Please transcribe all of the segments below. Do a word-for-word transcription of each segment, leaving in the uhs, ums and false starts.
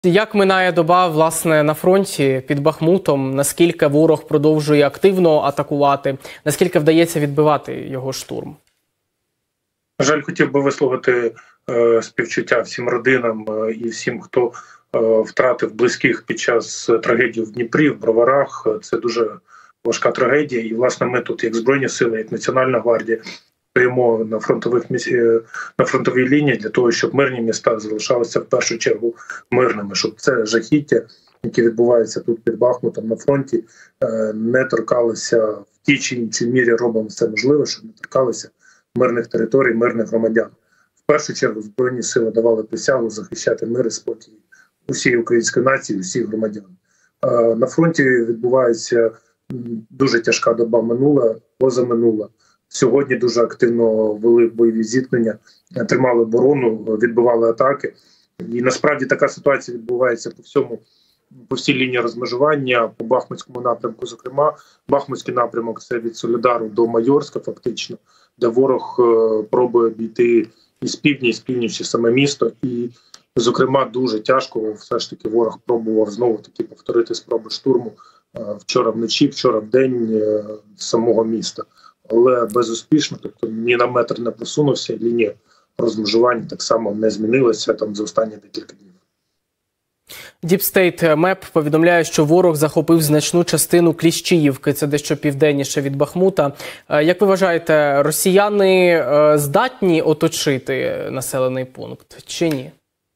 Як минає доба, власне, на фронті під Бахмутом? Наскільки ворог продовжує активно атакувати? Наскільки вдається відбивати його штурм? На жаль, хотів би висловити е, співчуття всім родинам е, і всім, хто е, втратив близьких під час трагедії в Дніпрі, в Броварах. Це дуже важка трагедія. І, власне, ми тут, як Збройні сили, як Національна гвардія, стоїмо на фронтових на фронтовій лінії для того, щоб мирні міста залишалися в першу чергу мирними, щоб це жахіття, які відбуваються тут під Бахмутом на фронті, не торкалися в тій чи іншій мірі. Робимо все можливе, щоб не торкалися мирних територій, мирних громадян. В першу чергу Збройні сили давали присягу захищати мир і спокій усієї української нації, усіх громадян. На фронті відбувається дуже тяжка доба минула, позаминула. Сьогодні дуже активно вели бойові зіткнення, тримали оборону, відбивали атаки. І насправді така ситуація відбувається по всьому, по всій лінії розмежування, по Бахмутському напрямку. Зокрема, Бахмутський напрямок – це від Солідару до Майорська фактично, де ворог е, пробує обійти і з півдня, і з півночі саме місто. І, зокрема, дуже тяжко все ж таки ворог пробував знову-таки повторити спроби штурму е, вчора вночі, вчора вдень е, самого міста. Але безуспішно, тобто ні на метр не просунувся, лінія розмежування так само не змінилася там за останні декілька днів. Deep State Map повідомляє, що ворог захопив значну частину Кліщіївки, це дещо південніше від Бахмута. Як ви вважаєте, росіяни здатні оточити населений пункт чи ні?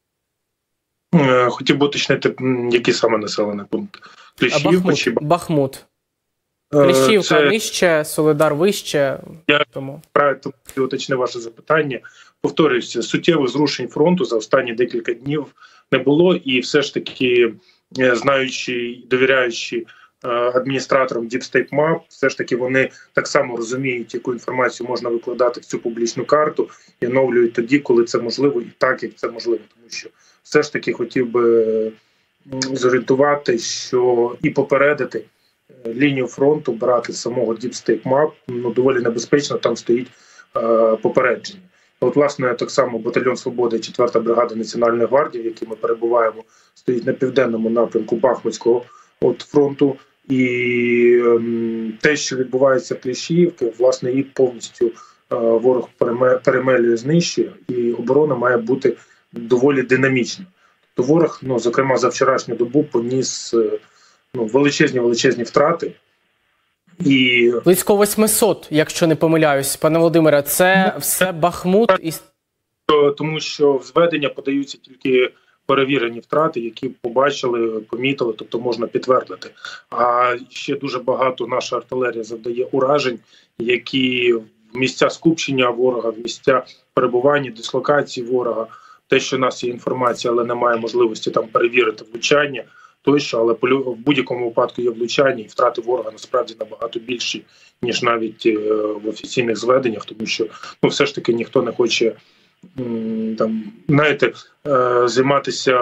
Хотів би уточнити, який саме населений пункт? Кліщіївка Бахмут. чи Бахмут. Кліщіївка це... нижче, Солидар вище. Я тому правильно уточнив ваше запитання. Повторююся, суттєвих зрушень фронту за останні декілька днів не було, і все ж таки, знаючи і довіряючи е, адміністраторам Deep State Map, все ж таки вони так само розуміють, яку інформацію можна викладати в цю публічну карту, і оновлюють тоді, коли це можливо, і так, як це можливо. Тому що все ж таки хотів би зорієнтувати, що і попередити лінію фронту, брати самого Deep State Map, ну, доволі небезпечно, там стоїть е, попередження. От, власне, так само батальйон «Свобода» і четверта бригада Національної гвардії, в якій ми перебуваємо, стоїть на південному напрямку Бахмутського от, фронту. І е, те, що відбувається в Кліщіївці, власне, її повністю е, ворог переме, перемелює, знищує, і оборона має бути доволі динамічна. Тобто ворог, ну, зокрема, за вчорашню добу поніс е, ну, величезні-величезні втрати. І... Близько восьмисот, якщо не помиляюсь, пане Володимире, це ну, все Бахмут? І... Тому що в зведення подаються тільки перевірені втрати, які побачили, помітили, тобто можна підтвердити. А ще дуже багато наша артилерія завдає уражень, які в місця скупчення ворога, в місця перебування, дислокації ворога, те, що в нас є інформація, але немає можливості там перевірити влучання, тощо, але в будь-якому випадку є влучання, і втрати ворога насправді набагато більші, ніж навіть в офіційних зведеннях, тому що ну, все ж таки ніхто не хоче там, знаєте, займатися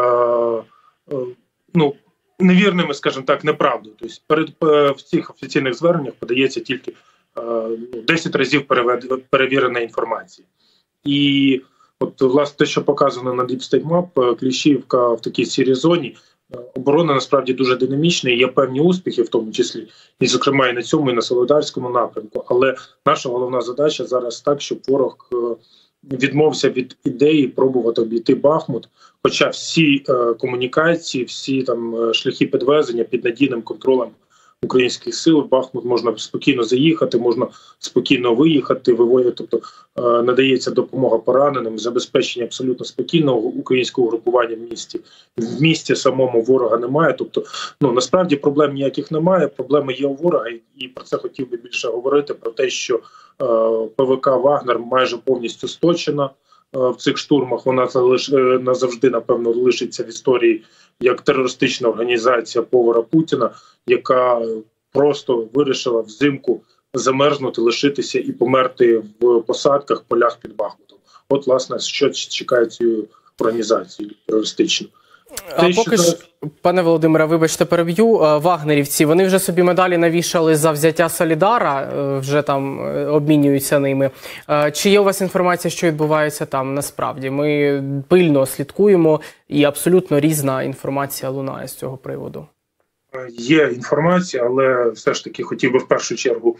ну, невірними, скажімо так, неправдою. Тобто перед, в цих офіційних зверненнях подається тільки десять разів перевірена інформація. І от, власне, те, що показано на Deep State Map, Кліщіївка в такій сірій зоні, оборона насправді дуже динамічна, і є певні успіхи, в тому числі, і, зокрема, і на цьому, і на Солидарському напрямку. Але наша головна задача зараз так, щоб ворог відмовився від ідеї пробувати обійти Бахмут, хоча всі е, комунікації, всі там шляхи підвезення під надійним контролем українських сил, в Бахмут можна спокійно заїхати, можна спокійно виїхати, виводити, тобто е, надається допомога пораненим, забезпечення абсолютно спокійного українського групування в місті. В місті самому ворога немає, тобто ну, насправді проблем ніяких немає, проблеми є у ворога, і, і про це хотів би більше говорити, про те, що е, ПВК «Вагнер» майже повністю сточена е, в цих штурмах, вона залиш, е, назавжди, напевно, лишиться в історії як терористична організація повара Путіна, яка просто вирішила взимку замерзнути, лишитися і померти в посадках, полях під Бахмутом. От, власне, що чекає цю організацію терористичну. А Те, поки ж, пане Володимире, вибачте, переб'ю, вагнерівці, вони вже собі медалі навішали за взяття Солідара, вже там обмінюються ними. Чи є у вас інформація, що відбувається там насправді? Ми пильно слідкуємо і абсолютно різна інформація лунає з цього приводу. Є інформація, але все ж таки хотів би в першу чергу,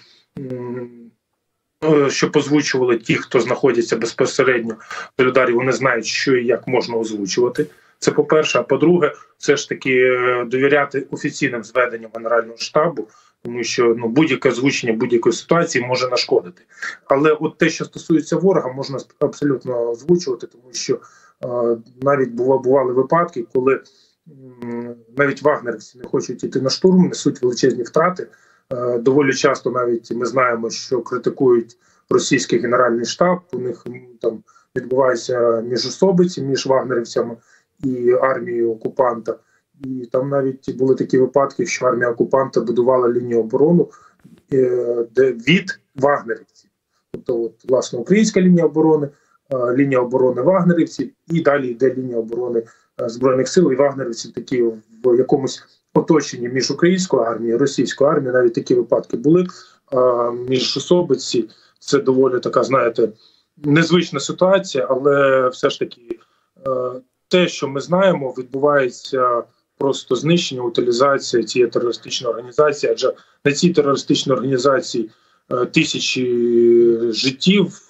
щоб озвучували ті, хто знаходяться безпосередньо в Солідарі, вони знають, що і як можна озвучувати. Це по-перше. А по-друге, все ж таки довіряти офіційним зведенням Генерального штабу, тому що ну, будь-яке озвучення будь-якої ситуації може нашкодити. Але от те, що стосується ворога, можна абсолютно озвучувати, тому що е, навіть бували випадки, коли е, навіть вагнерівці не хочуть йти на штурм, несуть величезні втрати. Е, доволі часто навіть ми знаємо, що критикують російський Генеральний штаб, у них там відбуваються міжособиці між вагнерівцями і армією окупанта. І там навіть були такі випадки, що армія окупанта будувала лінію оборони де від вагнерівців. Тобто, от, власне, українська лінія оборони, лінія оборони вагнерівців, і далі йде лінія оборони Збройних сил, і вагнерівців такі в якомусь оточенні між українською армією і російською армією. Навіть такі випадки були. Між особиці це доволі така, знаєте, незвична ситуація, але все ж таки те, що ми знаємо, відбувається просто знищення, утилізація цієї терористичної організації, адже на цій терористичній організації тисячі життів,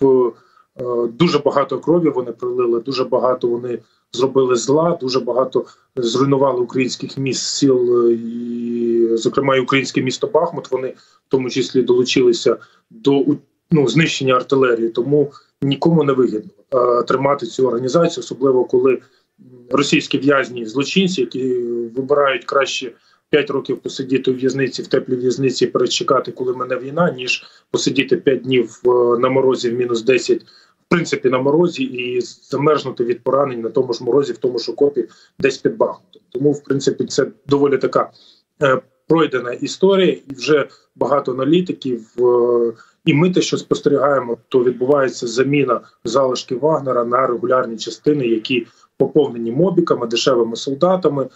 дуже багато крові вони пролили, дуже багато вони зробили зла, дуже багато зруйнували українських міст, сіл, і, зокрема, і українське місто Бахмут, вони в тому числі долучилися до ну, знищення артилерії, тому нікому не вигідно а, тримати цю організацію, особливо коли російські в'язні, злочинці, які вибирають краще п'ять років посидіти у в'язниці, в теплій в'язниці, перечекати, коли мене війна, ніж посидіти п'ять днів на морозі в мінус десять, в принципі, на морозі, і замерзнути від поранень на тому ж морозі, в тому ж окопі, десь під Бахмутом. Тому, в принципі, це доволі така е, пройдена історія, і вже багато аналітиків, е, і ми те, що спостерігаємо, то відбувається заміна залишків Вагнера на регулярні частини, які поповнені мобіками, дешевими солдатами,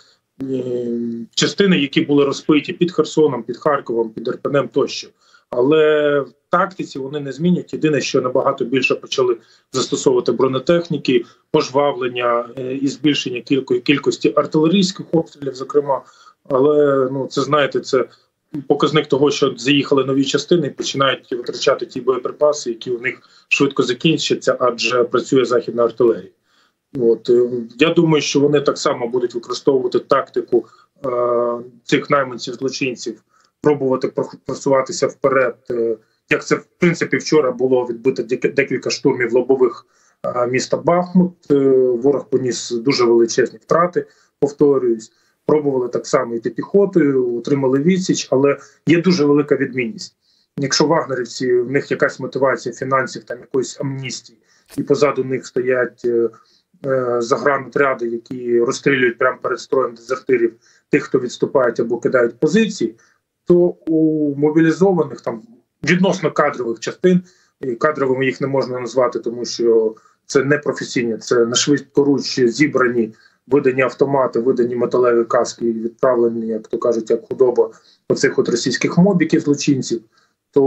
частини, які були розбиті під Херсоном, під Харковом, під Ірпенем тощо. Але в тактиці вони не змінять. Єдине, що набагато більше почали застосовувати бронетехніки, пожвавлення і збільшення кількості артилерійських обстрілів, зокрема. Але ну це, знаєте, це показник того, що заїхали нові частини і починають витрачати ті боєприпаси, які у них швидко закінчаться, адже працює західна артилерія. От я думаю, що вони так само будуть використовувати тактику е, цих найманців-злочинців, пробувати просуватися вперед, е, як це в принципі вчора було відбито декілька штурмів лобових е, міста Бахмут. Е, ворог поніс дуже величезні втрати, повторююсь. Пробували так само йти піхотою, отримали відсіч, але є дуже велика відмінність. Якщо вагнерівці, в них якась мотивація фінансів, там якоїсь амністії, і позаду них стоять е, загранотряди, які розстрілюють прямо перед строєм дезертирів тих, хто відступають або кидають позиції, то у мобілізованих там відносно кадрових частин, і кадровими їх не можна назвати, тому що це не професійні, це на швидкоруч зібрані, видані автомати, видані металеві каски і відправлені, як то кажуть, як худоба оцих от російських мобіків, злочинців, то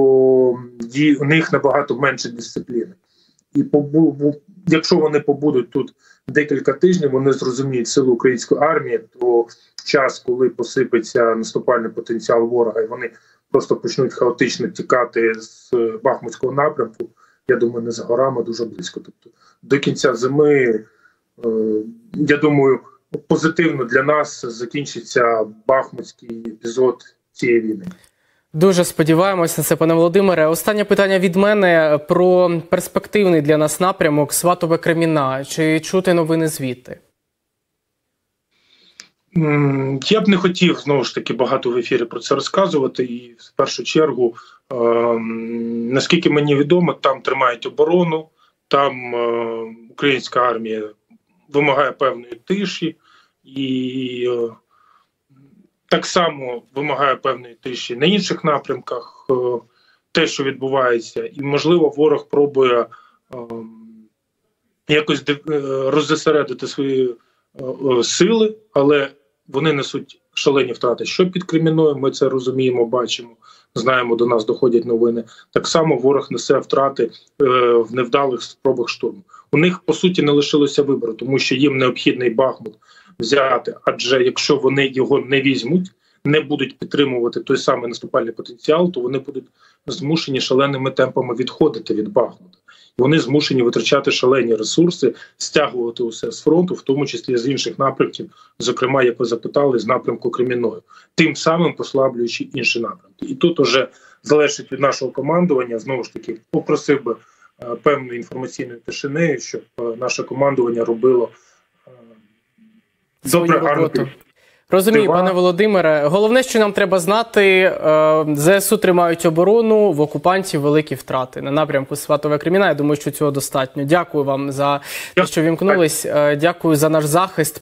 у них набагато менше дисципліни. І побу... якщо вони побудуть тут декілька тижнів, вони зрозуміють силу української армії, то час, коли посипеться наступальний потенціал ворога, і вони просто почнуть хаотично тікати з Бахмутського напрямку, я думаю, не за горами, дуже близько. Тобто до кінця зими, е, я думаю, позитивно для нас закінчиться бахмутський епізод цієї війни. Дуже сподіваємося на це, пане Володимире. Останнє питання від мене про перспективний для нас напрямок Сватове-Кремінна. Чи чути новини звідти? Я б не хотів, знову ж таки, багато в ефірі про це розказувати. І в першу чергу, е, наскільки мені відомо, там тримають оборону, там е, українська армія вимагає певної тиші і е, так само вимагає певної тиші на інших напрямках, е, те, що відбувається. І, можливо, ворог пробує е, якось е, роззосередити свої сили, але вони несуть шалені втрати. Що під Кремінною, ми це розуміємо, бачимо, знаємо, до нас доходять новини. Так само ворог несе втрати е, в невдалих спробах штурму. У них, по суті, не лишилося вибору, тому що їм необхідний Бахмут взяти, адже якщо вони його не візьмуть, не будуть підтримувати той самий наступальний потенціал, то вони будуть змушені шаленими темпами відходити від Бахмута. І вони змушені витрачати шалені ресурси, стягувати усе з фронту, в тому числі з інших напрямків, зокрема, як ви запитали, з напрямку Кремінною, тим самим послаблюючи інші напрямки. І тут уже залежить від нашого командування, знову ж таки, попросив би е, певної інформаційної тишини, щоб е, наше командування робило е, добре, гарно. Розумію, пане Володимире. Головне, що нам треба знати, ЗСУ тримають оборону, в окупантів великі втрати на напрямку Сватове-Кремінна. Я думаю, що цього достатньо. Дякую вам за те, що вімкнулись. Дякую за наш захист.